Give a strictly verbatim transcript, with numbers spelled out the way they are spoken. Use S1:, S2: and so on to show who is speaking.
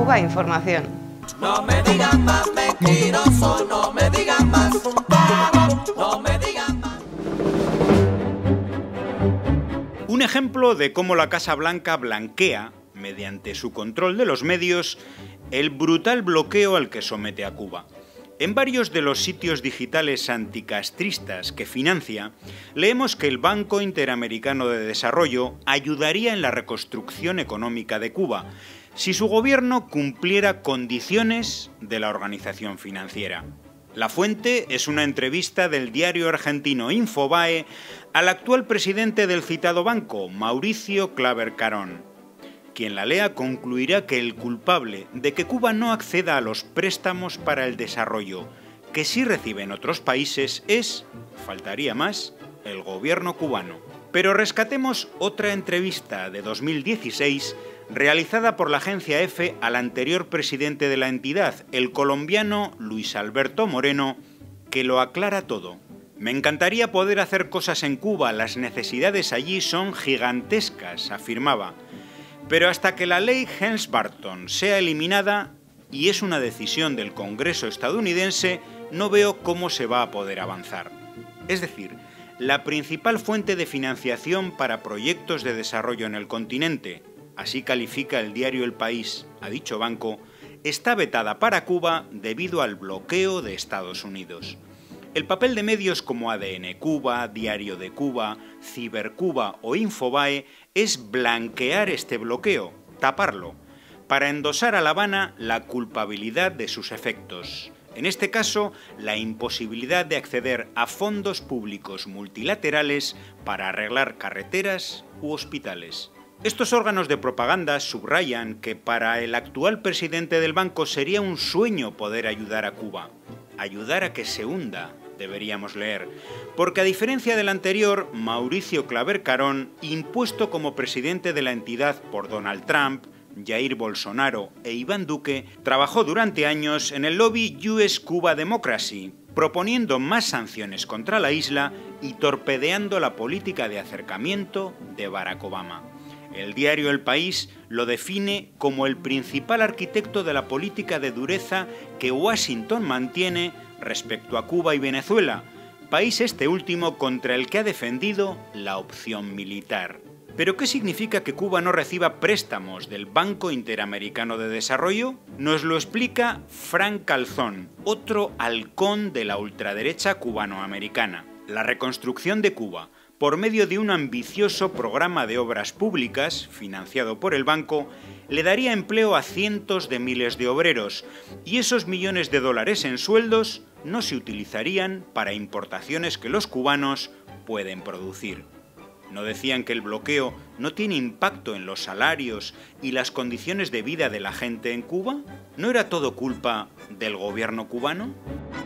S1: Cuba Información.
S2: No me digan más mentiroso, no me digan más, no me digan más.
S3: Un ejemplo de cómo la Casa Blanca blanquea, mediante su control de los medios, el brutal bloqueo al que somete a Cuba. En varios de los sitios digitales anticastristas que financia, leemos que el Banco Interamericano de Desarrollo ayudaría en la reconstrucción económica de Cuba, si su gobierno cumpliera condiciones de la organización financiera. La fuente es una entrevista del diario argentino Infobae al actual presidente del citado banco, Mauricio Claver Carón. Quien la lea concluirá que el culpable de que Cuba no acceda a los préstamos para el desarrollo que sí reciben otros países es, faltaría más, el gobierno cubano. Pero rescatemos otra entrevista de dos mil dieciséis realizada por la agencia EFE al anterior presidente de la entidad, el colombiano Luis Alberto Moreno, que lo aclara todo. Me encantaría poder hacer cosas en Cuba, las necesidades allí son gigantescas, afirmaba. Pero hasta que la ley Helms-Burton sea eliminada, y es una decisión del Congreso estadounidense, no veo cómo se va a poder avanzar. Es decir, la principal fuente de financiación para proyectos de desarrollo en el continente, así califica el diario El País a dicho banco, está vetada para Cuba debido al bloqueo de Estados Unidos. El papel de medios como A D N Cuba, Diario de Cuba, Cibercuba o Infobae es blanquear este bloqueo, taparlo, para endosar a La Habana la culpabilidad de sus efectos. En este caso, la imposibilidad de acceder a fondos públicos multilaterales para arreglar carreteras u hospitales. Estos órganos de propaganda subrayan que para el actual presidente del banco sería un sueño poder ayudar a Cuba. Ayudar a que se hunda, deberíamos leer, porque a diferencia del anterior, Mauricio Claver Carón, impuesto como presidente de la entidad por Donald Trump, Jair Bolsonaro e Iván Duque, trabajó durante años en el lobby U S Cuba Democracy, proponiendo más sanciones contra la isla y torpedeando la política de acercamiento de Barack Obama. El diario El País lo define como el principal arquitecto de la política de dureza que Washington mantiene respecto a Cuba y Venezuela, país este último contra el que ha defendido la opción militar. ¿Pero qué significa que Cuba no reciba préstamos del Banco Interamericano de Desarrollo? Nos lo explica Frank Calzón, otro halcón de la ultraderecha cubanoamericana. La reconstrucción de Cuba, por medio de un ambicioso programa de obras públicas, financiado por el banco, le daría empleo a cientos de miles de obreros, y esos millones de dólares en sueldos no se utilizarían para importaciones que los cubanos pueden producir. ¿No decían que el bloqueo no tiene impacto en los salarios y las condiciones de vida de la gente en Cuba? ¿No era todo culpa del gobierno cubano?